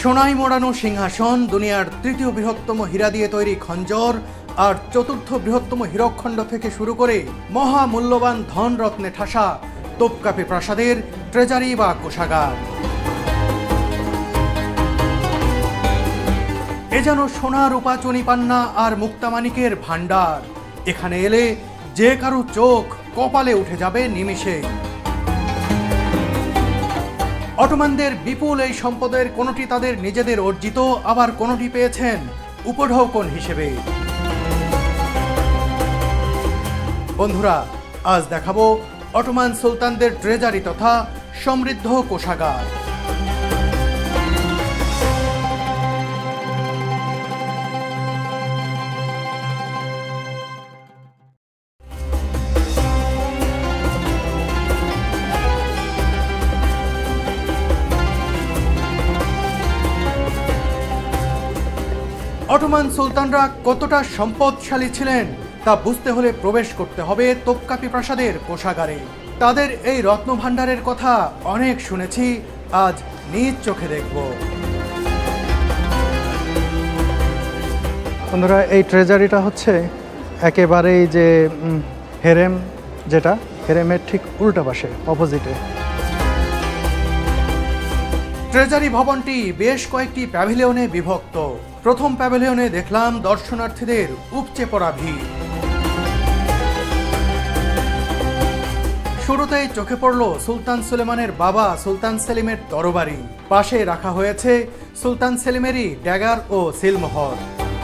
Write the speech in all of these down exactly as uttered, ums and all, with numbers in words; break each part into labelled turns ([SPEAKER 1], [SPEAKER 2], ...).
[SPEAKER 1] সোনায় মোড়ানো সিংহাসন, দুনিয়ার তৃতীয় বৃহত্তম হীরা দিয়ে তৈরি খঞ্জর আর চতুর্থ বৃহত্তম হীরকখণ্ড থেকে শুরু করে মহামূল্যবান ধনরত্নে ঠাসা তোপকাপি প্রাসাদের ট্রেজারি বা কোষাগার। এ যেন সোনা রূপা চুনিপান্না আর মুক্তামানিকের ভাণ্ডার। এখানে এলে যে কারো চোখ কপালে উঠে যাবে নিমিষে। অটোমানদের বিপুল এই সম্পদের কোনোটি তাদের নিজেদের অর্জিত, আবার কোনোটি পেয়েছেন উপঢৌকন হিসেবে। বন্ধুরা, আজ দেখাবো অটোমান সুলতানদের ট্রেজারি তথা সমৃদ্ধ কোষাগার। অটোমান সুলতানরা কতটা সম্পদশালী ছিলেন তা বুঝতে হলে প্রবেশ করতে হবে তোপকাপি প্রাসাদের কোষাগারে। তাদের এই রত্নভাণ্ডারের কথা অনেক শুনেছি, আজ নিজ চোখে দেখব।
[SPEAKER 2] বন্ধুরা, এই ট্রেজারিটা হচ্ছে একেবারেই যে হেরেম, যেটা হেরেমের ঠিক উল্টা পাশে, অপোজিটে।
[SPEAKER 1] ট্রেজারি ভবনটি বেশ কয়েকটি প্যাভিলিয়নে বিভক্ত। প্রথম প্যাভিলিয়নে দেখলাম দর্শনার্থীদের উপচে পড়া ভিড়। শুরুতেই চোখে পড়ল সুলতান সুলেমানের বাবা সুলতান সেলিমের তরবারি। পাশে রাখা হয়েছে সুলতান সেলিমেরই ড্যাগার ও সিলমোহর।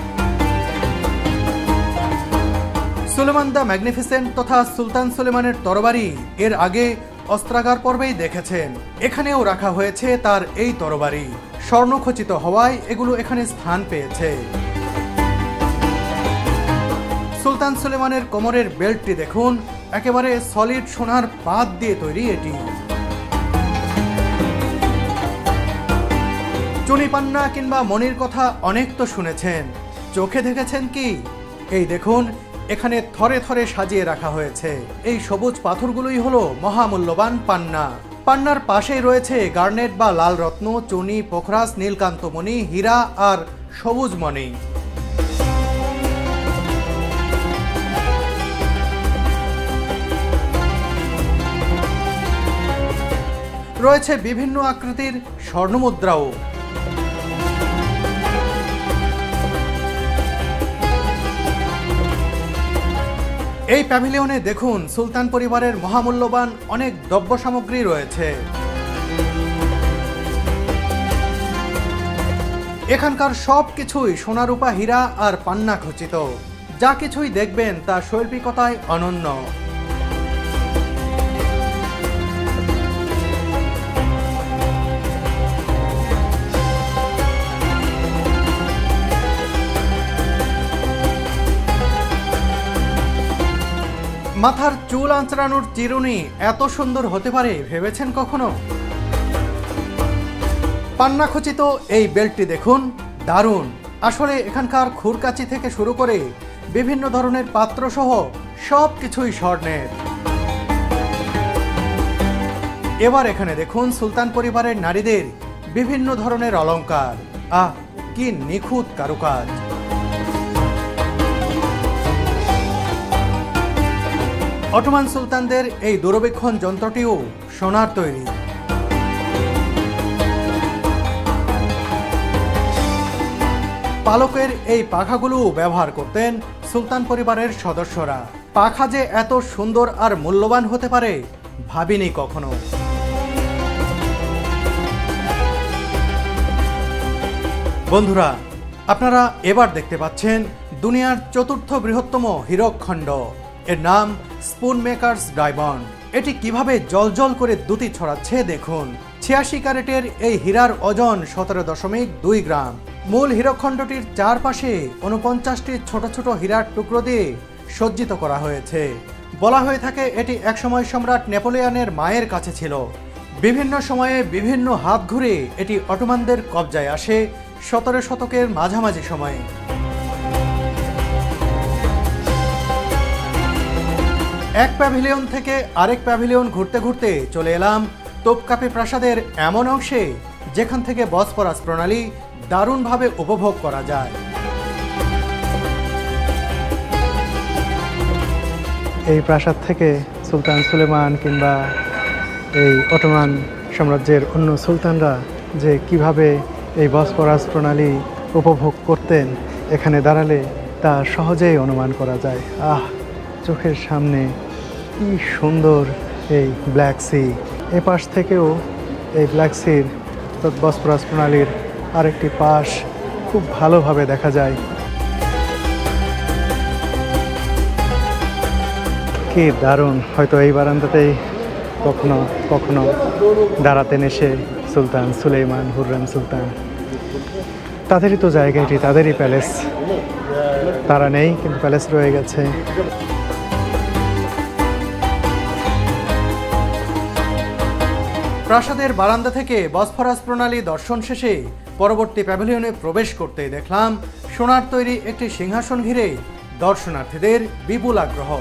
[SPEAKER 1] সুলেমান দ্য ম্যাগনিফিসেন্ট তথা সুলতান সুলেমানের তরবারি এর আগে অস্ত্রাগার পর্বেই দেখেছেন। এখানেও রাখা হয়েছে তার এই তরবারি। স্বর্ণখচিত হওয়ায় এগুলো এখানে স্থান পেয়েছে। সুলতান সুলেমানের কোমরের বেল্টটি দেখুন, একেবারে সলিড সোনার পাত দিয়ে তৈরি এটি। চুনিপান্না কিংবা মণির কথা অনেক তো শুনেছেন, চোখে দেখেছেন কি? এই দেখুন, এখানে থরে থরে সাজিয়ে রাখা হয়েছে। এই সবুজ পাথরগুলোই হলো মহামূল্যবান পান্না। পান্নার পাশেই রয়েছে গার্নেট বা লাল রত্ন, চুনি, পোখরাস, নীলকান্তমণি, হীরা আর সবুজ মণি। রয়েছে বিভিন্ন আকৃতির স্বর্ণমুদ্রাও। এই প্যাভিলিয়নে দেখুন সুলতান পরিবারের মহামূল্যবান অনেক দ্রব্য সামগ্রী রয়েছে। এখানকার সব কিছুই সোনারূপা, হীরা আর পান্না খচিত। যা কিছুই দেখবেন তা শৈল্পিকতায় অনন্য। মাথার চুল আঁচড়ানোর চিরুনি এত সুন্দর হতে পারে ভেবেছেন কখনো? পান্না খচিত এই বেল্টটি দেখুন, দারুণ। আসলে এখানকার খুরকাচি থেকে শুরু করে বিভিন্ন ধরনের পাত্র সহ সব কিছুই স্বর্ণের। এবার এখানে দেখুন সুলতান পরিবারের নারীদের বিভিন্ন ধরনের অলংকার। আহ, কি নিখুঁত কারুকাজ! অটোমান সুলতানদের এই দূরবীক্ষণ যন্ত্রটিও সোনার তৈরি। পালকের এই পাখাগুলো ব্যবহার করতেন সুলতান পরিবারের সদস্যরা। পাখা যে এত সুন্দর আর মূল্যবান হতে পারে ভাবিনি কখনো। বন্ধুরা, আপনারা এবার দেখতে পাচ্ছেন দুনিয়ার চতুর্থ বৃহত্তম হীরকখণ্ড। এর নাম স্পুন মেকার্স ডায়মন্ড। এটি কিভাবে জলজল করে দ্যুতি ছড়াচ্ছে দেখুন। ছিয়াশি ক্যারেটের এই হীরার ওজন সতেরো দশমিক দুই গ্রাম। মূল হীরকখণ্ডটির চারপাশে উনপঞ্চাশটি ছোট ছোট হীরার টুকরো দিয়ে সজ্জিত করা হয়েছে। বলা হয়ে থাকে এটি একসময় সম্রাট নেপোলিয়নের মায়ের কাছে ছিল। বিভিন্ন সময়ে বিভিন্ন হাত ঘুরে এটি অটোমানদের কবজায় আসে সতেরো শতকের মাঝামাঝি সময়ে। এক প্যাভিলিয়ন থেকে আরেক প্যাভিলিয়ন ঘুরতে ঘুরতে চলে এলাম তোপকাপি প্রাসাদের এমন অংশে যেখান থেকে বসফরাস প্রণালী দারুণভাবে উপভোগ করা যায়।
[SPEAKER 2] এই প্রাসাদ থেকে সুলতান সুলেমান কিংবা এই অটোমান সাম্রাজ্যের অন্য সুলতানরা যে কিভাবে এই বসফরাস প্রণালী উপভোগ করতেন এখানে দাঁড়ালে তা সহজেই অনুমান করা যায়। আহ, চোখের সামনে কি সুন্দর এই ব্ল্যাক সি। এ পাশ থেকেও এই ব্ল্যাক সির বসফরাস প্রণালীর আরেকটি পাশ খুব ভালোভাবে দেখা যায়। কি দারুণ! হয়তো এই বারান্দাতেই কখনো কখনো দাঁড়াতেন এসে সুলতান সুলেমান, হুররেম সুলতান। তাদেরই তো জায়গা, এটি তাদেরই প্যালেস। তারা নেই কিন্তু প্যালেস রয়ে গেছে।
[SPEAKER 1] প্রাসাদের বারান্দা থেকে বসফরাস প্রণালী দর্শন শেষে পরবর্তী প্যাভিলিয়নে প্রবেশ করতে দেখলাম সোনার তৈরি একটি সিংহাসন ঘিরে দর্শনার্থীদের বিপুল আগ্রহ।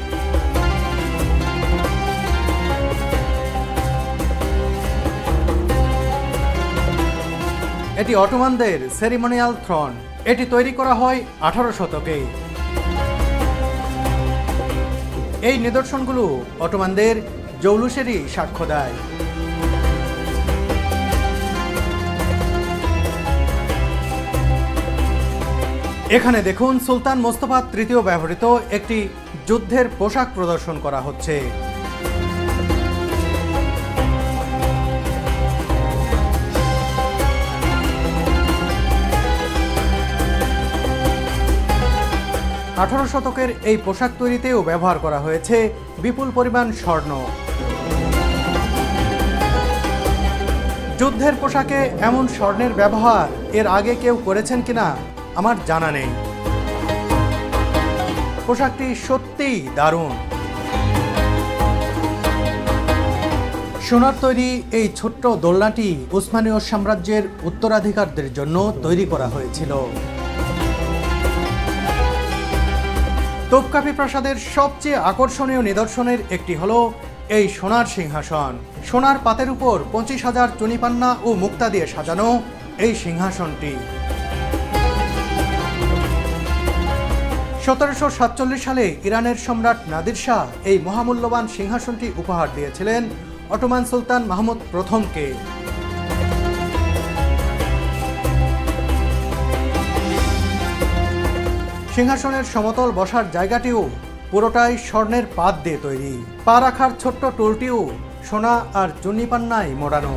[SPEAKER 1] এটি অটোমানদের সেরিমোনিয়াল থ্রন। এটি তৈরি করা হয় আঠারো শতকে। এই নিদর্শনগুলো অটোমানদের জৌলুসেরই সাক্ষ্য দেয়। এখানে দেখুন সুলতান মোস্তফা তৃতীয় ব্যবহৃত একটি যুদ্ধের পোশাক প্রদর্শন করা হচ্ছে। আঠারো শতকের এই পোশাক তৈরিতেও ব্যবহার করা হয়েছে বিপুল পরিমাণ স্বর্ণ। যুদ্ধের পোশাকে এমন স্বর্ণের ব্যবহার এর আগে কেউ করেছেন কিনা আমার জানা নেই। পোশাকটি সত্যিই দারুণ। সোনার তৈরি এই ছোট্ট দোলনাটি উসমানীয় সাম্রাজ্যের উত্তরাধিকারদের জন্য তৈরি করা হয়েছিল। তোপকাপি প্রাসাদের সবচেয়ে আকর্ষণীয় নিদর্শনের একটি হলো এই সোনার সিংহাসন। সোনার পাতের উপর পঁচিশ হাজার চুনিপান্না ও মুক্তা দিয়ে সাজানো এই সিংহাসনটি সতেরোশো সাতচল্লিশ সালে ইরানের সম্রাট নাদির শাহ এই মহামূল্যবান সিংহাসনটি উপহার দিয়েছিলেন অটোমান সুলতান মাহমুদ প্রথমকে। সিংহাসনের সমতল বসার জায়গাটিও পুরোটাই স্বর্ণের পাত দিয়ে তৈরি। পা রাখার ছোট্ট টুলটিও সোনা আর চুনিপান্নায় মোড়ানো।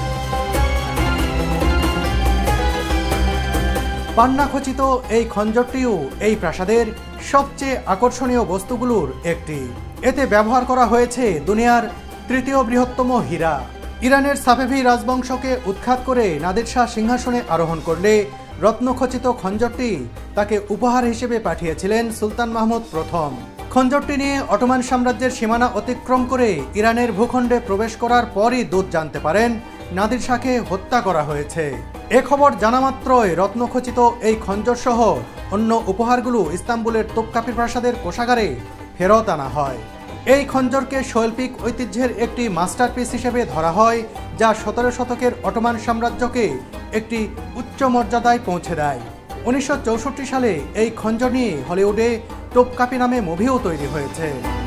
[SPEAKER 1] পান্না খচিত এই খঞ্জরটিও এই প্রাসাদের সবচেয়ে আকর্ষণীয় বস্তুগুলোর একটি। এতে ব্যবহার করা হয়েছে দুনিয়ার তৃতীয় বৃহত্তম হীরা। ইরানের সাফেভি রাজবংশকে উৎখাত করে নাদির শাহ সিংহাসনে আরোহণ করলে রত্নখচিত খঞ্জরটি তাকে উপহার হিসেবে পাঠিয়েছিলেন সুলতান মাহমুদ প্রথম। খঞ্জরটি নিয়ে অটোমান সাম্রাজ্যের সীমানা অতিক্রম করে ইরানের ভূখণ্ডে প্রবেশ করার পরই দূত জানতে পারেন নাদির শাহকে হত্যা করা হয়েছে। এ খবর জানামাত্রই রত্নখচিত এই খঞ্জর সহ অন্য উপহারগুলো ইস্তাম্বুলের তোপকাপি প্রাসাদের কোষাগারে ফেরত আনা হয়। এই খঞ্জরকে শৈল্পিক ঐতিহ্যের একটি মাস্টারপিস হিসেবে ধরা হয়, যা সতেরো শতকের অটোমান সাম্রাজ্যকে একটি উচ্চ মর্যাদায় পৌঁছে দেয়। উনিশশো চৌষট্টি সালে এই খঞ্জর নিয়ে হলিউডে তোপকাপি নামে মুভিও তৈরি হয়েছে।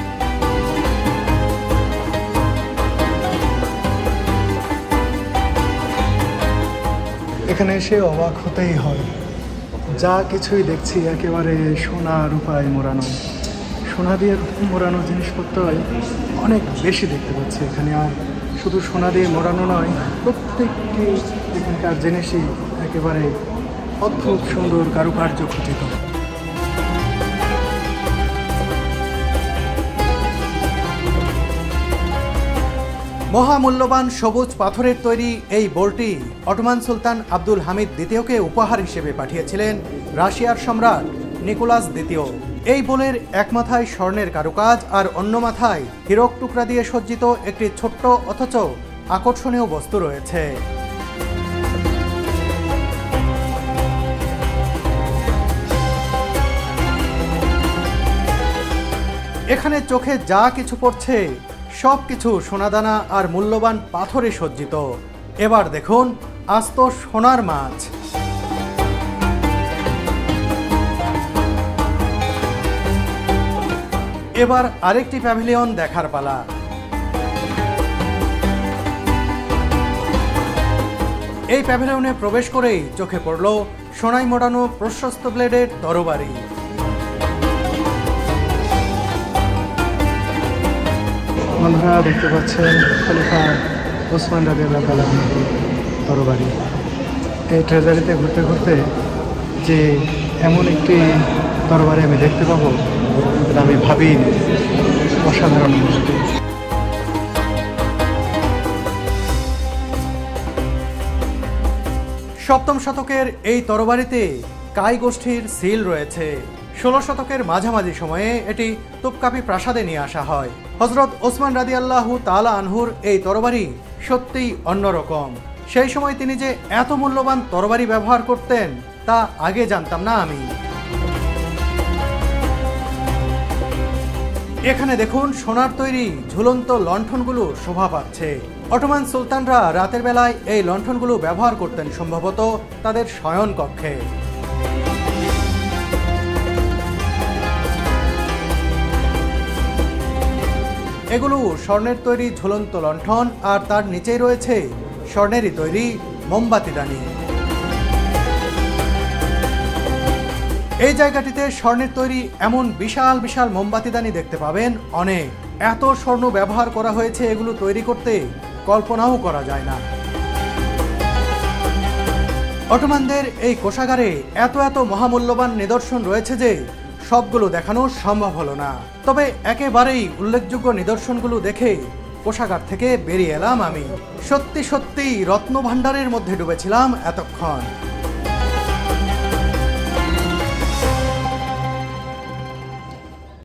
[SPEAKER 2] এখানে এসে অবাক হতেই হয়। যা কিছুই দেখছি একেবারে সোনা রূপায় মোড়ানো। সোনা দিয়ে মোড়ানো জিনিসপত্রই অনেক বেশি দেখতে পাচ্ছি এখানে। আর শুধু সোনা দিয়ে মোড়ানো নয়, প্রত্যেকটি এখানকার জিনিসই একেবারে অদ্ভুত সুন্দর কারুকার্য খচিত।
[SPEAKER 1] মহামূল্যবান সবুজ পাথরের তৈরি এই বোলটি অটোমান সুলতান আব্দুল হামিদ দ্বিতীয়কে উপহার হিসেবে পাঠিয়েছিলেন রাশিয়ার সম্রাট নিকোলাস দ্বিতীয়। এই বোলের এক মাথায় স্বর্ণের কারুকাজ আর অন্য মাথায় হীরক টুকরা দিয়ে সজ্জিত একটি ছোট্ট অথচ আকর্ষণীয় বস্তু রয়েছে। এখানে চোখে যা কিছু পড়ছে সব কিছু সোনাদানা আর মূল্যবান পাথরে সজ্জিত। এবার দেখুন আস্ত সোনার মাছ। এবার আরেকটি প্যাভিলিয়ন দেখার পালা। এই প্যাভিলিয়নে প্রবেশ করেই চোখে পড়ল সোনায় মোড়ানো প্রশস্ত ব্লেডের তরবারি।
[SPEAKER 2] বন্ধুরা দেখতে পাচ্ছেন খলিফা ওসমান রাদিয়াল্লাহু তাআলা তরবারি। এই ট্রেজারিতে ঘুরতে ঘুরতে যে এমন একটি তরবারি আমি দেখতে পাবো এটা আমি ভাবিনি। অসাধারণ বস্তু।
[SPEAKER 1] সপ্তম শতকের এই তরবারিতে কাই গোষ্ঠীর সিল রয়েছে। ষোলো শতকের মাঝামাঝি সময়ে এটি তোপকাপি প্রাসাদে নিয়ে আসা হয়। হযরত ওসমান রাদিয়াল্লাহু তাআলা আনহুর এই তরবারি সত্যিই অন্যরকম। সেই সময় তিনি যে এত মূল্যবান তরবারি ব্যবহার করতেন তা আগে জানতাম না আমি। এখানে দেখুন সোনার তৈরি ঝুলন্ত লণ্ঠনগুলো শোভা পাচ্ছে। অটোমান সুলতানরা রাতের বেলায় এই লণ্ঠনগুলো ব্যবহার করতেন সম্ভবত তাদের শয়ন কক্ষে। এগুলো স্বর্ণের তৈরি ঝুলন্ত লণ্ঠন, আর তার নিচেই রয়েছে স্বর্ণেরই তৈরি মোমবাতিদানি। এই জায়গাটিতে স্বর্ণের তৈরি এমন বিশাল বিশাল মোমবাতিদানি দেখতে পাবেন অনেক। এত স্বর্ণ ব্যবহার করা হয়েছে এগুলো তৈরি করতে, কল্পনাও করা যায় না। অটোমানদের এই কোষাগারে এত এত মহামূল্যবান নিদর্শন রয়েছে যে সবগুলো দেখানো সম্ভব হলো না। তবে একেবারেই উল্লেখযোগ্য নিদর্শনগুলো দেখে কোষাগার থেকে বেরিয়ে এলাম আমি। সত্যি সত্যি রত্নভাণ্ডারের মধ্যে ডুবেছিলাম এতক্ষণ।